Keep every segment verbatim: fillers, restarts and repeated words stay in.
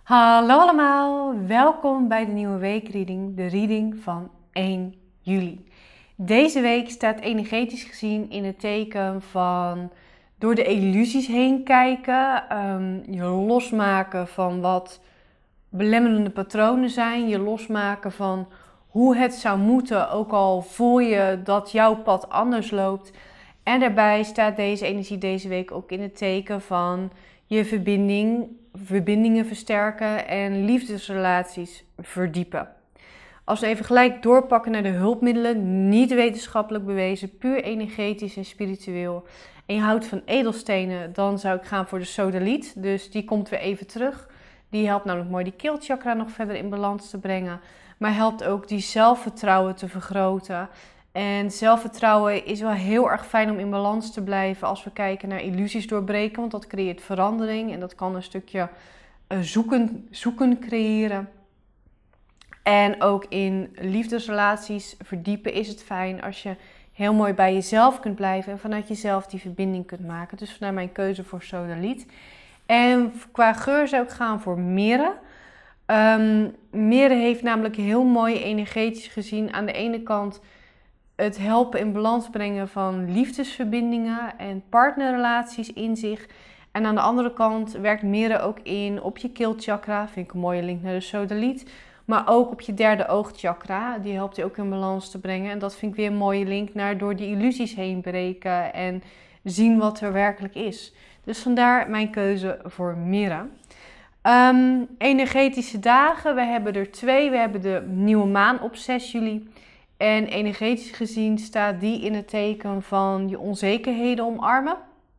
Hallo allemaal, welkom bij de nieuwe weekreading, de reading van één juli. Deze week staat energetisch gezien in het teken van door de illusies heen kijken, um, je losmaken van wat belemmerende patronen zijn, je losmaken van hoe het zou moeten, ook al voel je dat jouw pad anders loopt. En daarbij staat deze energie deze week ook in het teken van je verbinding, verbindingen versterken en liefdesrelaties verdiepen. Als we even gelijk doorpakken naar de hulpmiddelen, niet wetenschappelijk bewezen, puur energetisch en spiritueel. En je houdt van edelstenen, dan zou ik gaan voor de sodaliet. Dus die komt weer even terug. Die helpt namelijk mooi die keelchakra nog verder in balans te brengen. Maar helpt ook die zelfvertrouwen te vergroten. En zelfvertrouwen is wel heel erg fijn om in balans te blijven als we kijken naar illusies doorbreken. Want dat creëert verandering en dat kan een stukje zoeken, zoeken creëren. En ook in liefdesrelaties verdiepen is het fijn als je heel mooi bij jezelf kunt blijven. En vanuit jezelf die verbinding kunt maken. Dus vandaar mijn keuze voor sodaliet. En qua geur zou ik gaan voor mirre. Um, mirre heeft namelijk heel mooi energetisch gezien aan de ene kant het helpen in balans brengen van liefdesverbindingen en partnerrelaties in zich. En aan de andere kant werkt mirre ook in op je keelchakra, vind ik een mooie link naar de sodaliet. Maar ook op je derde oogchakra, die helpt je ook in balans te brengen. En dat vind ik weer een mooie link naar door die illusies heen breken en zien wat er werkelijk is. Dus vandaar mijn keuze voor mirre. Um, energetische dagen, we hebben er twee. We hebben de nieuwe maan op zes juli. En energetisch gezien staat die in het teken van je onzekerheden omarmen.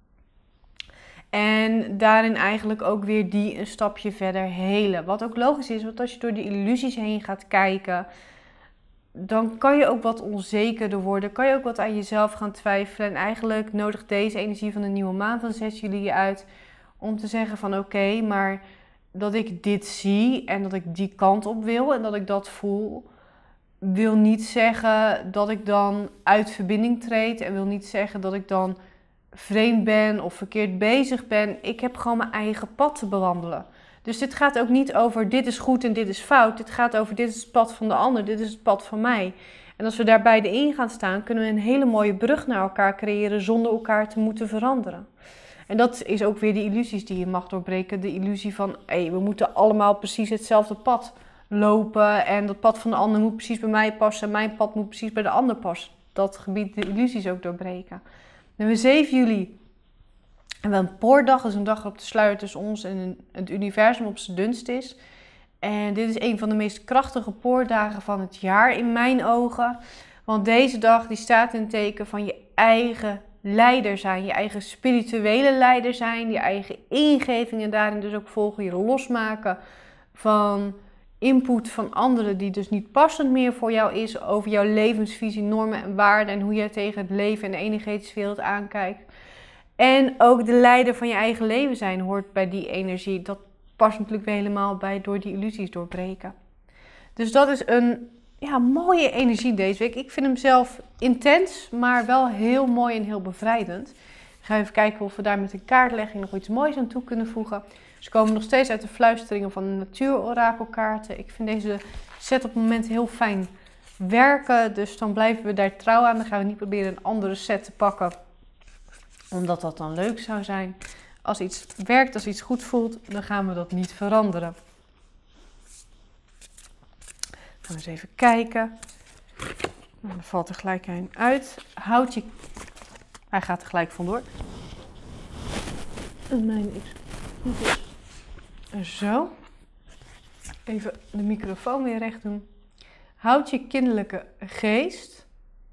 En daarin eigenlijk ook weer die een stapje verder helen. Wat ook logisch is, want als je door die illusies heen gaat kijken, dan kan je ook wat onzekerder worden. Kan je ook wat aan jezelf gaan twijfelen. En eigenlijk nodigt deze energie van de nieuwe maan van zes juli je uit om te zeggen van oké, okay, maar dat ik dit zie en dat ik die kant op wil en dat ik dat voel, wil niet zeggen dat ik dan uit verbinding treed en wil niet zeggen dat ik dan vreemd ben of verkeerd bezig ben. Ik heb gewoon mijn eigen pad te bewandelen. Dus dit gaat ook niet over dit is goed en dit is fout. Dit gaat over dit is het pad van de ander, dit is het pad van mij. En als we daar beide in gaan staan, kunnen we een hele mooie brug naar elkaar creëren zonder elkaar te moeten veranderen. En dat is ook weer de illusies die je mag doorbreken. De illusie van hey, we moeten allemaal precies hetzelfde pad lopen en dat pad van de ander moet precies bij mij passen en mijn pad moet precies bij de ander passen. Dat gebied de illusies ook doorbreken. Dan hebben we zeven juli en we een poortdag, dat is een dag waarop de sluier tussen ons en het universum op zijn dunst is. En dit is een van de meest krachtige poortdagen van het jaar in mijn ogen. Want deze dag die staat in het teken van je eigen leider zijn, je eigen spirituele leider zijn, je eigen ingevingen daarin dus ook volgen, je losmaken van input van anderen die dus niet passend meer voor jou is over jouw levensvisie, normen en waarden en hoe jij tegen het leven en de energetische wereld aankijkt. En ook de leider van je eigen leven zijn hoort bij die energie. Dat past natuurlijk weer helemaal bij door die illusies doorbreken. Dus dat is een ja, mooie energie deze week. Ik vind hem zelf intens, maar wel heel mooi en heel bevrijdend. We gaan even kijken of we daar met een kaartlegging nog iets moois aan toe kunnen voegen. Ze komen nog steeds uit de fluisteringen van de natuurorakelkaarten. Ik vind deze set op het moment heel fijn werken. Dus dan blijven we daar trouw aan. Dan gaan we niet proberen een andere set te pakken. Omdat dat dan leuk zou zijn. Als iets werkt, als iets goed voelt, dan gaan we dat niet veranderen. Gaan we eens even kijken. Dan valt er gelijk een uit. Houd je... Hij gaat er gelijk vandoor. En mijn excuses. Zo. Even de microfoon weer recht doen. Houd je kinderlijke geest.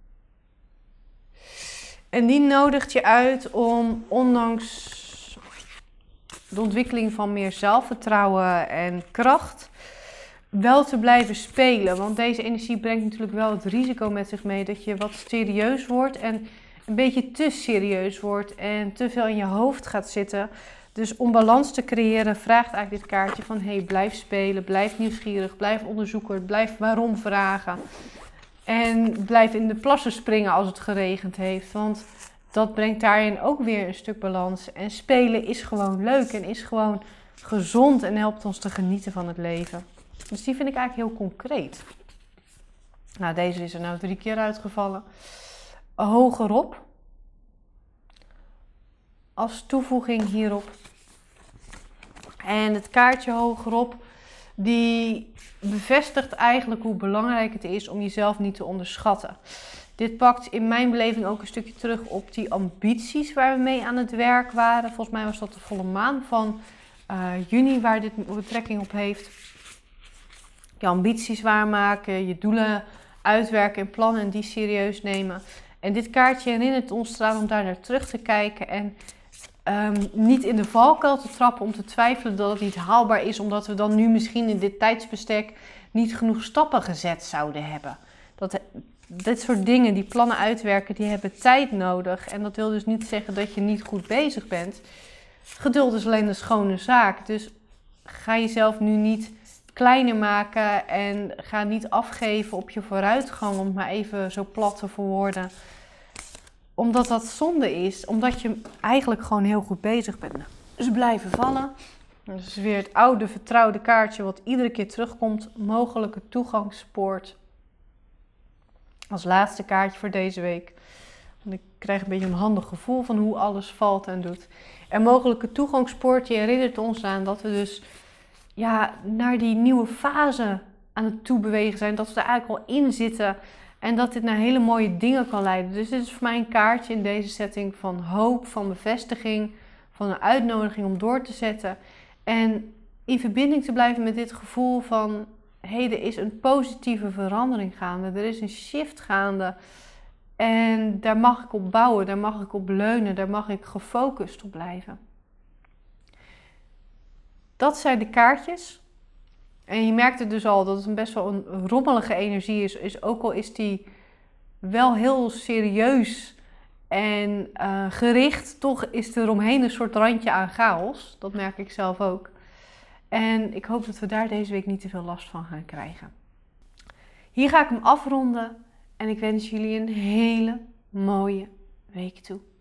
En die nodigt je uit om ondanks de ontwikkeling van meer zelfvertrouwen en kracht wel te blijven spelen. Want deze energie brengt natuurlijk wel het risico met zich mee dat je wat serieus wordt en een beetje te serieus wordt en te veel in je hoofd gaat zitten. Dus om balans te creëren vraagt eigenlijk dit kaartje van hey, blijf spelen, blijf nieuwsgierig, blijf onderzoeken, blijf waarom vragen. En blijf in de plassen springen als het geregend heeft, want dat brengt daarin ook weer een stuk balans. En spelen is gewoon leuk en is gewoon gezond en helpt ons te genieten van het leven. Dus die vind ik eigenlijk heel concreet. Nou, deze is er nou drie keer uitgevallen. Hogerop. Als toevoeging hierop. En het kaartje hogerop, die bevestigt eigenlijk hoe belangrijk het is om jezelf niet te onderschatten. Dit pakt in mijn beleving ook een stukje terug op die ambities waar we mee aan het werk waren. Volgens mij was dat de volle maan van uh, juni waar dit betrekking op heeft. Je ambities waarmaken, je doelen uitwerken en plannen en die serieus nemen. En dit kaartje herinnert ons eraan om daar naar terug te kijken en um, niet in de valkuil te trappen om te twijfelen dat het niet haalbaar is, omdat we dan nu misschien in dit tijdsbestek niet genoeg stappen gezet zouden hebben. Dat, dit soort dingen, die plannen uitwerken, die hebben tijd nodig. En dat wil dus niet zeggen dat je niet goed bezig bent. Geduld is alleen een schone zaak. Dus ga jezelf nu niet kleiner maken en ga niet afgeven op je vooruitgang, om het maar even zo plat te verwoorden. Omdat dat zonde is, omdat je eigenlijk gewoon heel goed bezig bent. Dus blijven vallen. Dat is weer het oude vertrouwde kaartje wat iedere keer terugkomt. Mogelijke toegangspoort. Als laatste kaartje voor deze week. Want ik krijg een beetje een handig gevoel van hoe alles valt en doet. En mogelijke toegangspoort, je herinnert ons aan dat we dus ja, naar die nieuwe fase aan het toebewegen zijn. Dat we er eigenlijk al in zitten. En dat dit naar hele mooie dingen kan leiden. Dus dit is voor mij een kaartje in deze setting van hoop, van bevestiging, van een uitnodiging om door te zetten. En in verbinding te blijven met dit gevoel van, hé, hey, er is een positieve verandering gaande. Er is een shift gaande. En daar mag ik op bouwen, daar mag ik op leunen, daar mag ik gefocust op blijven. Dat zijn de kaartjes. En je merkt het dus al dat het een best wel een rommelige energie is. is ook al is die wel heel serieus en uh, gericht, toch is er omheen een soort randje aan chaos. Dat merk ik zelf ook. En ik hoop dat we daar deze week niet te veel last van gaan krijgen. Hier ga ik hem afronden en ik wens jullie een hele mooie week toe.